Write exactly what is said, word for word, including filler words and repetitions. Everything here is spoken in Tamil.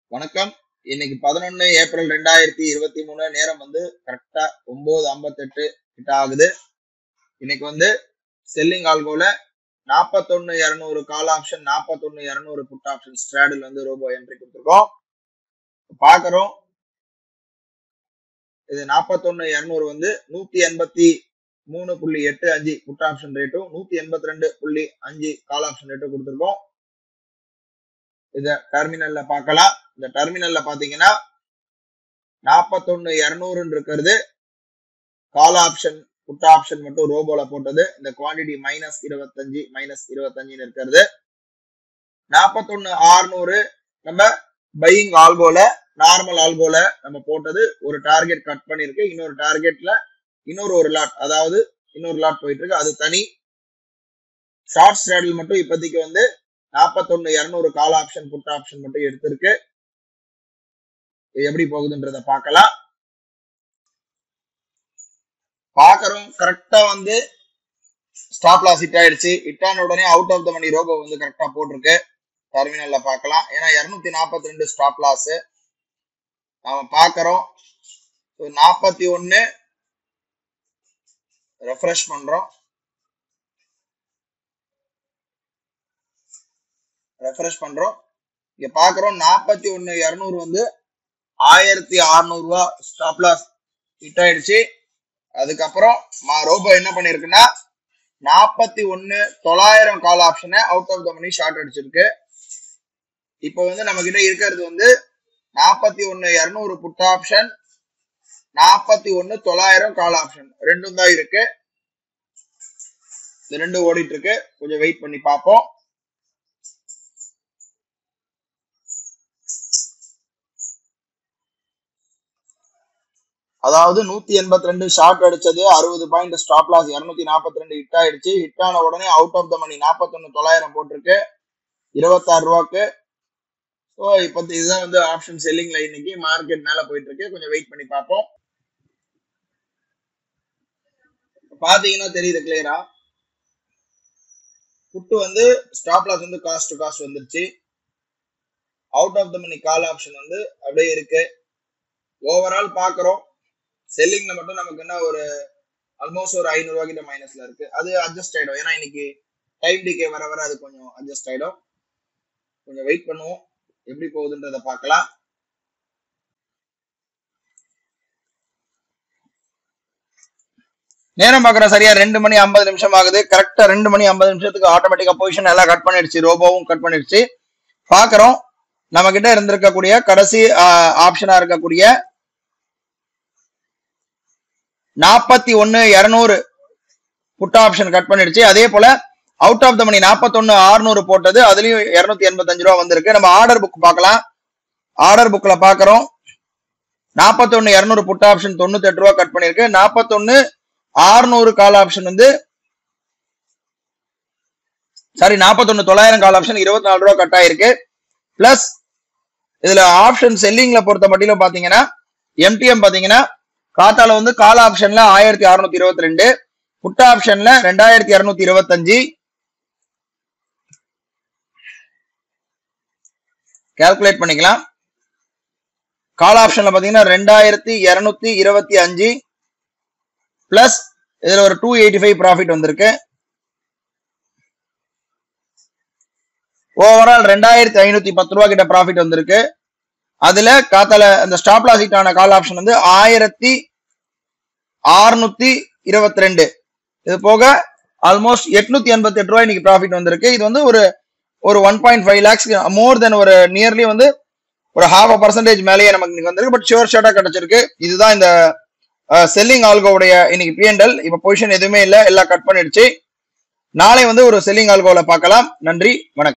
வணக்கம். இன்னைக்கு பதினொன்னு ஏப்ரல் ரெண்டாயிரத்தி இருபத்தி மூணு நேரம் வந்து கரெக்டா ஒன்பது ஐம்பத்தி எட்டு கிட்ட ஆகுது. இன்னைக்கு வந்து செல்லிங் ஆல்கோல நாற்பத்தொன்னு இருநூறு கால் ஆப்ஷன், நாற்பத்தொன்னு இருநூறு புட் ஆப்ஷன் straddle வந்து ரோபோ என்ட்ரி கொடுத்துருக்கோம். பாக்குறோம் இது நாற்பத்தொன்னு இருநூறு வந்து நூத்தி எண்பத்தி மூணு புள்ளி எட்டு அஞ்சு புட் ஆப்ஷன் ரேட்டும் நூத்தி எண்பத்தி ரெண்டு புள்ளி அஞ்சு கால் ஆப்ஷன் ரேட்டும் கொடுத்துருக்கோம். இத டெர்மினல்ல பார்க்கலாம். இந்த டெர்மினல்ல பாத்தீங்கன்னா நாற்பத்தொன்னு இருநூறு இருக்கிறது கால் ஆப்ஷன் புட் ஆப்ஷன் மட்டும் ரோபோல போட்டது. இந்த குவாண்டிட்டி மைனஸ் இருபத்தஞ்சு மைனஸ் இருபத்தஞ்சுன்னு இருக்கிறது. நாற்பத்தொன்னு அறுநூறு நம்ம பையிங் ஆல்கோல நார்மல் ஆல்கோல நம்ம போட்டது. ஒரு டார்கெட் கட் பண்ணிருக்கு, இன்னொரு டார்கெட்ல இன்னொரு ஒரு லாட், அதாவது இன்னொரு லாட் போயிட்டு இருக்கு, அது தனி. ஷார்ட் straddle மட்டும் இப்போதைக்கு வந்து நாற்பத்தொன்னு இருநூறு கால் ஆப்ஷன் புட் ஆப்ஷன் மட்டும் எடுத்திருக்கு. எப்படி போகுதுன்றத பார்க்கலாம். பாக்குறோம் கரெக்டா வந்து ஸ்டாப் லாஸ் ஹிட் ஆயிடுச்சு. ஹிட் ஆன உடனே out of the money robo வந்து கரெக்டா போட்டிருக்கு. டெர்மினல்ல பார்க்கலாம். ஏன்னா இருநூத்தி நாற்பத்தி ரெண்டு ஸ்டாப் லாஸ் நாம பாக்குறோம். நாற்பத்தி ஒன்னு ரெஃப்ரெஷ் பண்றோம். ரெஃப்ரெஷ் பண்றோம். இங்க பாக்குறோம் நாற்பத்தி ஒன்னு இருநூறு வந்து ஆயிரத்தி அறுநூறு ரூபாய் ஸ்டாப் லாஸ் ஹிட் ஆயிடுச்சு. அதுக்கப்புறம் ரோபோ என்ன பண்ணிருக்குன்னா நாற்பத்தி ஒன்னு தொள்ளாயிரம் கால் ஆப்ஷனை out of the money short அடிச்சிருக்கு. இப்போ வந்து நம்ம கிட்ட இருக்கிறது வந்து நாற்பத்தி ஒன்னு இருநூறு புட் ஆப்ஷன், நாற்பத்தி ஒன்னு தொள்ளாயிரம் கால் ஆப்ஷன் ரெண்டும் தான் இருக்கு. இது ரெண்டும் ஓடிட்டு இருக்கு. கொஞ்சம் வெயிட் பண்ணி பார்ப்போம். அதாவது நூத்தி எண்பத்தி ரெண்டு ஷார்ட் அடிச்சது, அறுபது பாயிண்ட் ஸ்டாப் லாஸ் இருநூத்தி நாற்பத்தி ரெண்டு ஹிட் ஆயிடுச்சு. ஹிட் ஆன உடனே அவுட் ஆஃப் த மணி நாற்பத்தி ஒன்னு தொள்ளாயிரம் போட்டிருக்கு இருபத்தி ஆறு ரூபாய்க்கு. ஸோ இப்போ இதுதான் வந்து ஆப்ஷன் செல்லிங்ல இன்னைக்கு மார்க்கெட் மேல போயிட்டு இருக்கு. கொஞ்சம் வெயிட் பண்ணி பார்ப்போம். பாத்தீங்கன்னா தெரியுது கிளியரா, புட்டு வந்து ஸ்டாப் லாஸ் வந்து காஸ்ட் டு காஸ்ட் வந்துருச்சு. Out of the money call option வந்து அப்படியே இருக்கு. ஓவரால் பாக்குறோம் செல்லிங்ல மட்டும் நமக்கு என்ன ஒரு ஆல்மோஸ்ட் ஒரு ஐநூறு ரூபாய் கிட்ட மைனஸ்ல இருக்கு. அது அட்ஜஸ்ட் ஆயிடும். ஏன்னா இன்னைக்கு டைம் டிகே வர வர அது கொஞ்சம் அட்ஜஸ்ட் ஆயிடும். கொஞ்சம் வெயிட் பண்ணுவோம், எப்படி போகுதுன்றத பார்க்கலாம். நேரம் பார்க்குறோம் சரியா ரெண்டு மணி ஐம்பது நிமிஷம் ஆகுது. கரெக்டா ரெண்டு மணி ஐம்பது நிமிஷத்துக்கு ஆட்டோமேட்டிக்கா பொசிஷன் எல்லாம் கட் பண்ணிடுச்சு. ரோபோவும் கட் பண்ணிடுச்சு. பாக்குறோம் நம்ம கிட்ட இருந்திருக்கக்கூடிய கடைசி ஆப்ஷனா இருக்கக்கூடிய நாற்பத்தி ஒன்னு இருநூறு புட் ஆப்ஷன் கட் பண்ணிடுச்சு. அதே போல அவுட் ஆஃப் த மணி நாற்பத்தொன்னு அறுநூறு போட்டது, அதுலயும் இருநூத்தி எண்பத்தி அஞ்சு ரூபா வந்திருக்கு. நம்ம ஆர்டர் புக் பார்க்கலாம். ஆர்டர் புக்ல பாக்குறோம் நாற்பத்தொன்னு இருநூறு புட் ஆப்ஷன் தொண்ணூத்தி எட்டு ரூபா கட் பண்ணிருக்கு. நாற்பத்தொன்னு அறுநூறு கால் ஆப்ஷன் வந்து சாரி நாற்பத்தொன்னு தொள்ளாயிரம் கால் ஆப்ஷன் இருபத்தி நாலு ரூபா கட் ஆயிருக்கு. பிளஸ் இதுல ஆப்ஷன் செல்லிங்ல பொறுத்த மட்டும் பாத்தீங்கன்னா எம்டிஎம் பாத்தீங்கன்னா காத்தால வந்து கால் ஆப்ஷன்ல ஆயிரத்தி அறுநூத்தி இருபத்தி ரெண்டு, புட் ஆப்ஷன்ல ரெண்டாயிரத்தி இருநூத்தி இருபத்தி அஞ்சு. கால்குலேட் பண்ணிக்கலாம். கால் ஆப்ஷன்ல பாத்தீங்கன்னா ரெண்டாயிரத்தி இருநூத்தி இருபத்தி அஞ்சு பிளஸ் இதுல ஒரு டூ எயிட்டி ஃபைவ் ப்ராஃபிட் வந்திருக்கு. ஓவரால் ரெண்டாயிரத்தி ஐநூத்தி பத்து ரூபா கிட்ட ப்ராஃபிட் வந்திருக்கு. அதுல காத்தால அந்த ஸ்டாப் லாஸ் ஹிட் ஆன கால் ஆப்ஷன் வந்து ஆயிரத்தி அறுநூத்தி இருபத்தி ரெண்டு. இது போக ஆல்மோஸ்ட் எட்நூத்தி எண்பத்தி எட்டு ரூபாய் இன்னைக்கு ப்ராஃபிட் வந்திருக்கு. இது வந்து ஒரு ஒரு one point five lakhs more then ஒரு நியர்லி வந்து ஒரு ஹாஃப் பர்சன்டேஜ் மேலேயே நமக்கு இன்னைக்கு வந்திருக்கு. பட் ஷுவர் ஷார்ட்டா கிடைச்சிருக்கு. இதுதான் இந்த செல்லிங் ஆல்கோவுடைய இன்னைக்கு பிஎன்எல். இப்ப பொசிஷன் எதுவுமே இல்லை, எல்லாம் கட் பண்ணிடுச்சு. நாளை வந்து ஒரு செல்லிங் ஆல்கோல பார்க்கலாம். நன்றி, வணக்கம்.